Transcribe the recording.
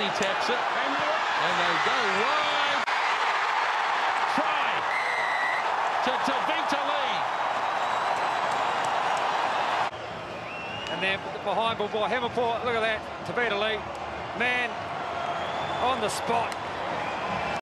He taps it, and they go wide. Try to Tavita Lee. And then behind ball by Hamilport. Look at that. Tavita Lee. Man, on the spot.